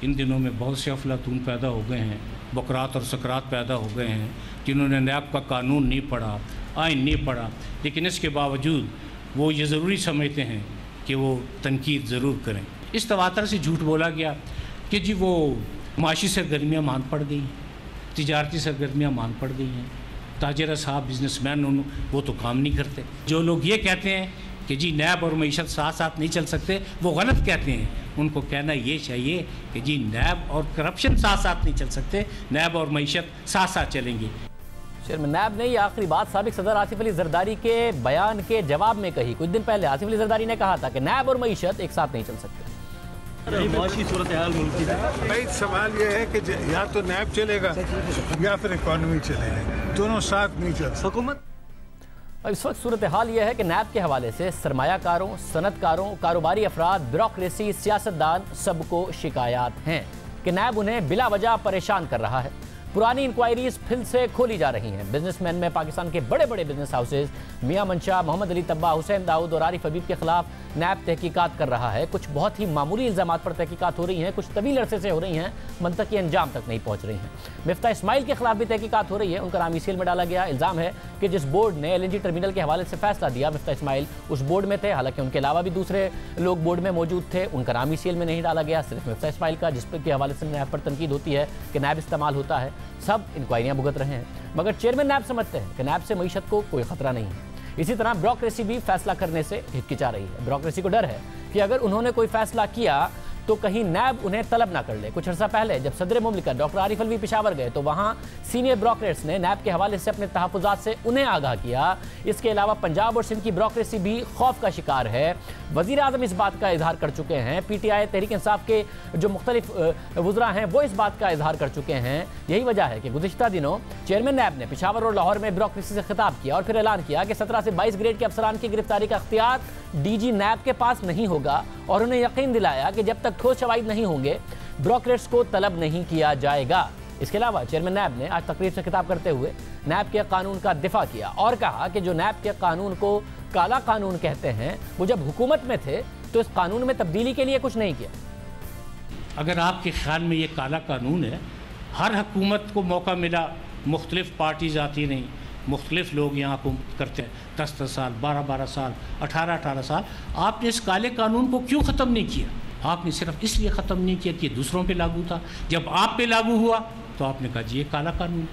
इन दिनों में बहुत से अफलातून पैदा हो गए हैं, बकरात और सकरात पैदा हो गए हैं, जिन्होंने नैब का कानून नहीं पढ़ा, आइन नहीं पढ़ा, लेकिन इसके बावजूद वो ये ज़रूरी समझते हैं कि वो तनकीद ज़रूर करें। इस तवातर से झूठ बोला गया कि जी वो माशी सरगर्मियाँ मान पड़ गई, तिजारती सरगर्मियाँ मान पड़ गई हैं, ताजर साहब बिजनेसमैन वो तो काम नहीं करते। जो लोग ये कहते हैं कि जी नैब और मईशत साथ साथ नहीं चल सकते, वो गलत कहते हैं। उनको कहना ये चाहिए कि जी नैब और करप्शन साथ साथ नहीं चल सकते, नैब और मईशत साथ साथ चलेंगी। चेयरमैन नैब ने ये आखिरी बात साबिक सदर आसिफ अली जरदारी के बयान के जवाब में कही। कुछ दिन पहले आसिफ अली जरदारी ने कहा था कि नैब और मईशत एक साथ नहीं चल सकते। भाई सवाल ये है कि या तो नैब चलेगा या फिर इकॉनमी चलेगी, दोनों साथ नहीं चल सकते। हुकूमत इस वक्त सूरत हाल यह है कि नैब के हवाले से सरमायाकारों, सनतकारों, कारोबारी अफराद, ब्यूरोक्रेसी, सियासतदान सबको शिकायत हैं कि नैब उन्हें बिला वजह परेशान कर रहा है। पुरानी इंक्वायरीज फिर से खोली जा रही हैं। बिजनेसमैन में पाकिस्तान के बड़े बड़े बिजनेस हाउसेज मियां मंशा, मोहम्मद अली तब्बा, हुसैन दाऊद और आरिफ हबीब के खिलाफ नैब तहकीकात कर रहा है। कुछ बहुत ही मामूली इल्जामात पर तहकीकात हो रही हैं, कुछ तवील अरसे से हो रही हैं, मंतकी अंजाम तक नहीं पहुंच रही हैं। मिफ्ता इस्माइल के खिलाफ भी तहकीकात हो रही है, उनका नाम ईसीएल में डाला गया। इल्जाम है कि जिस बोर्ड ने LNG टर्मिनल के हवाले से फैसला दिया, मिफ्ता इस्माइल उस बोर्ड में थे, हालांकि उनके अलावा भी दूसरे लोग बोर्ड में मौजूद थे, उनका नाम ईसीएल में नहीं डाला गया, सिर्फ मिफ्ता इस्माइल का, जिसके हवाले से नैब पर तनकीद होती है कि नैब इस्तेमाल होता है। सब इंक्वायरियां भुगत रहे हैं, मगर चेयरमैन नैब समझते हैं कि नैब से मईशत को कोई खतरा नहीं है। इसी तरह ब्यूरोक्रेसी भी फैसला करने से हिचकिचा रही है। ब्यूरोक्रेसी को डर है कि अगर उन्होंने कोई फैसला किया तो कहीं नैब उन्हें तलब ना कर ले। कुछ अर्सा पहले जब सदर मुमलिकत डॉक्टर आरिफ अलवी पेशावर गए तो वहाँ सीनियर ब्यूरोक्रेट्स ने नैब के हवाले से अपने तहफ़्फ़ुज़ात से उन्हें आगाह किया। इसके अलावा पंजाब और सिंध की ब्यूरोक्रेसी भी खौफ का शिकार है। वज़ीर आज़म इस बात का इजहार कर चुके हैं। PTI तहरीक इंसाफ के जो मुख्तलिफ वज़रा हैं वो इस बात का इजहार कर चुके हैं। यही वजह है कि गुज़िश्ता दिनों चेयरमैन नैब ने पेशावर और लाहौर में ब्यूरोक्रेसी से खिताब किया और फिर ऐलान किया कि 17 से 22 ग्रेड के अफसरान की गिरफ्तारी का अख्तियार DG नैब के पास नहीं होगा और उन्हें यकीन दिलाया कि जब तक ठोस शवाहिद नहीं होंगे ब्यूरोक्रेट्स को तलब नहीं किया जाएगा। इसके अलावा चेयरमैन नैब ने आज तकरीर से खिताब करते हुए नैब के कानून का दिफा किया और कहा कि जो नैब के कानून को काला कानून कहते हैं, वो जब हुकूमत में थे तो इस कानून में तब्दीली के लिए कुछ नहीं किया। अगर आपके ख्याल में ये काला कानून है, हर हुकूमत को मौका मिला, मुख्तलिफ पार्टीज आती रहीं, मुख्तलिफ लोग यहाँ हुकूमत करते हैं, 10-10 साल, 12-12 साल, 18-18 साल, आपने इस काले कानून को क्यों ख़त्म नहीं किया? आपने सिर्फ इसलिए ख़त्म नहीं किया कि दूसरों पे लागू था। जब आप पे लागू हुआ तो आपने कहा जी ये काला कानून।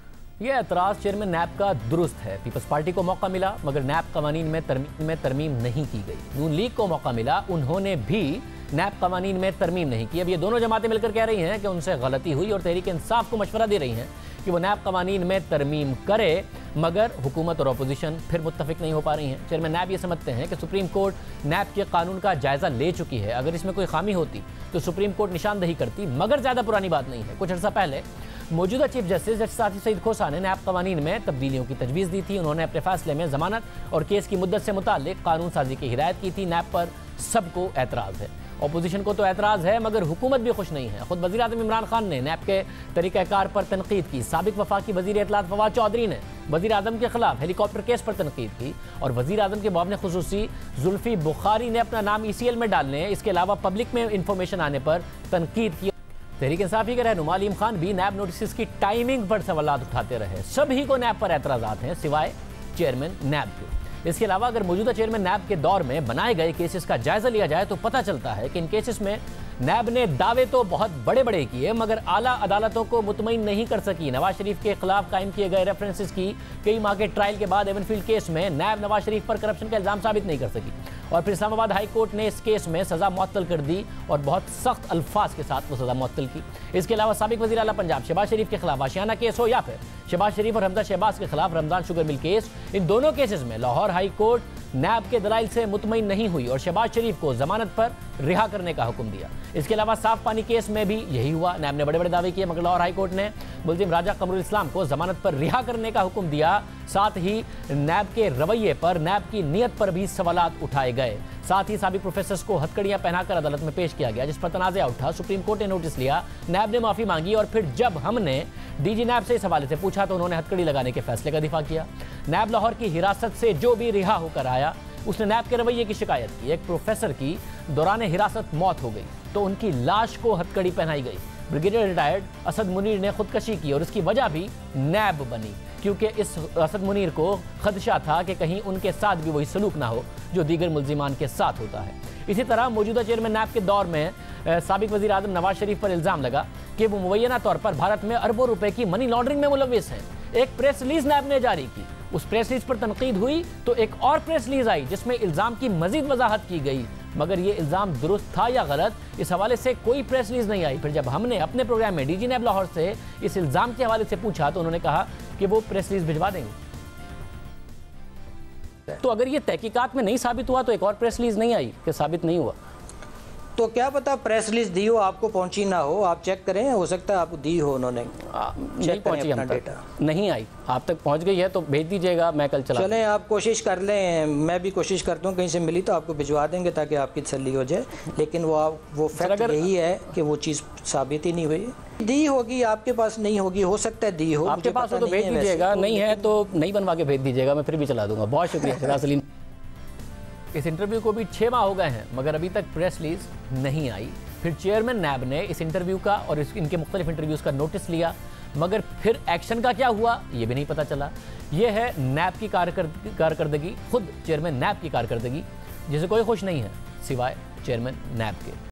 ये एतराज़ चेयरमैन नैब का दुरुस्त है। पीपल्स पार्टी को मौका मिला मगर नैब कवानीन में तरमीम नहीं की गई। नून लीग को मौका मिला, उन्होंने भी नैब कवानीन में तरमीम नहीं की। अब ये दोनों जमातें मिलकर कह रही हैं कि उनसे गलती हुई और तहरीक इंसाफ को मशवरा दे रही हैं कि वो नैब कवानीन में तरमीम करे, मगर हुकूमत और अपोजिशन फिर मुत्तफिक नहीं हो पा रही हैं। चेयरमैन नैब ये समझते हैं कि सुप्रीम कोर्ट नैब के कानून का जायज़ा ले चुकी है। अगर इसमें कोई खामी होती तो सुप्रीम कोर्ट निशानदही करती, मगर ज़्यादा पुरानी बात नहीं है। कुछ अर्सा पहले मौजूदा chief justice justice Saeed Khosa ने नैब कवानीन में तब्दीलियों की तजवीज़ दी थी। उन्होंने अपने फैसले में जमानत और केस की मुद्दत से मुताल्लिक कानून साजी की हिदायत की थी। नैब पर सबको एतराज़ है, अपोजिशन को तो एतराज़ है मगर हुकूमत भी खुश नहीं है। खुद वज़ीर आज़म इमरान खान ने नैब के तरीक़ाकार पर तनकीद की। साबिक वफाकी वज़ीर इत्तलात फवाद चौधरी ने वज़ीर आज़म के खिलाफ हेलीकॉप्टर केस पर तनकीद की और वज़ीर आज़म के मुआविन खुसूसी जुल्फ़ी बुखारी ने अपना नाम ECL में डालने, इसके अलावा पब्लिक में इंफॉर्मेशन आने पर तनकीद की। तहरीक इंसाफी के रहनुमा अलीम खान भी नैब नोटिस की टाइमिंग पर सवालात उठाते रहे। सभी को नैब पर एतराज़ात हैं सिवाय चेयरमैन नैब के। इसके अलावा अगर मौजूदा चेयरमैन नैब के दौर में बनाए गए केसेस का जायजा लिया जाए तो पता चलता है कि इन केसेस में नैब ने दावे तो बहुत बड़े बड़े किए मगर आला अदालतों को मुतमईन नहीं कर सकी। नवाज शरीफ के खिलाफ कायम किए गए रेफरेंसेस की कई माह के ट्रायल के बाद एवनफील्ड केस में नैब नवाज शरीफ पर करप्शन का इल्जाम साबित नहीं कर सकी और फिर इस्लामाबाद हाई कोर्ट ने इस केस में सज़ा मुअत्तल कर दी और बहुत सख्त अल्फाज के साथ वो सज़ा मुअत्तल की। इसके अलावा साबिक वज़ीर आला पंजाब शहबाज शरीफ के खिलाफ आशियाना केस हो या फिर शहबाज शरीफ और हमजा शहबाज के खिलाफ रमज़ान शुगर मिल केस, इन दोनों केसेस में लाहौर हाई कोर्ट नैब के दलाइल से मुतमईन नहीं हुई और शहबाज शरीफ को जमानत पर रिहा करने का हुक्म दिया। इसके अलावा साफ पानी केस में भी यही हुआ। नैब ने बड़े बड़े दावे किए मगर लाहौर हाई कोर्ट ने मुलजिम राजा कमरुल इस्लाम को जमानत पर रिहा करने का हुक्म दिया। साथ ही नैब के रवैये पर, नैब की नीयत पर भी सवालात उठाए गए। साथ ही साबिक प्रोफेसर्स को हथकड़ियां पहनाकर अदालत में पेश किया गया जिस पर तनाज़ा उठा। सुप्रीम कोर्ट ने नोटिस लिया, नैब ने माफ़ी मांगी और फिर जब हमने DG नैब से इस हवाले से पूछा तो उन्होंने हथकड़ी लगाने के फैसले का दिफा किया। नैब लाहौर की हिरासत से जो भी रिहा होकर आया उसने नैब के रवैये की शिकायत की। एक प्रोफेसर की दौरान हिरासत मौत हो गई तो उनकी लाश को हथकड़ी पहनाई गई। ब्रिगेडियर रिटायर्ड असद मुनीर ने खुदकशी की और इसकी वजह भी नैब बनी, क्योंकि इस असद मुनीर को खदशा था कि कहीं उनके साथ भी वही सलूक ना हो जो दीगर मुल्जिमान के साथ होता है। इसी तरह मौजूदा चेयरमैन नैब के दौर में साबिक वज़ीर आज़म नवाज शरीफ पर इल्ज़ाम लगा कि वो मुबैना तौर पर भारत में अरबों रुपए की मनी लॉन्ड्रिंग में मुलविस हैं। एक प्रेस रिलीज नैब ने जारी की, उस प्रेस रिलीज पर तनकीद हुई तो एक और प्रेस रिलीज आई जिसमें इल्ज़ाम की मजीद वजाहत की गई, मगर ये इल्ज़ाम दुरुस्त था या गलत, इस हवाले से कोई प्रेस रिलीज नहीं आई। फिर जब हमने अपने प्रोग्राम में डीजी नैब लाहौर से इस इल्ज़ाम के हवाले से पूछा तो उन्होंने कहा कि वो प्रेस रिलीज भिजवा देंगे। तो अगर ये तहकीकात में नहीं साबित हुआ तो एक और प्रेस रिलीज नहीं आई कि साबित नहीं हुआ, तो क्या पता प्रेस रिलीज दी हो, आपको पहुंची ना हो, आप चेक करें, हो सकता है आपको दी हो उन्होंने। नहीं पहुंची, हम तक नहीं आई, आप तक पहुंच गई है तो भेज दीजिएगा, मैं कल चला। चलें, आप कोशिश कर लें, मैं भी कोशिश करता हूं, कहीं से मिली तो आपको भिजवा देंगे ताकि आपकी तसल्ली हो जाए। लेकिन वो फैक्ट यही है कि वो चीज़ साबित ही नहीं हुई। दी होगी आपके पास, नहीं होगी, हो सकता है दी हो, आपके पास हो तो भेज दीजिएगा, नहीं है तो नहीं बनवा के भेज दीजिएगा, मैं फिर भी चला दूंगा। बहुत शुक्रिया सिराज सलीम। इस इंटरव्यू को भी 6 माह हो गए हैं मगर अभी तक प्रेस रिलीज नहीं आई। फिर चेयरमैन नैब ने इस इंटरव्यू का और इनके मुख्तलिफ इंटरव्यूज़ का नोटिस लिया, मगर फिर एक्शन का क्या हुआ ये भी नहीं पता चला। ये है नैब की कारकर्दगी, खुद चेयरमैन नैब की कारकर्दगी, जिसे कोई खुश नहीं है सिवाय चेयरमैन नैब के।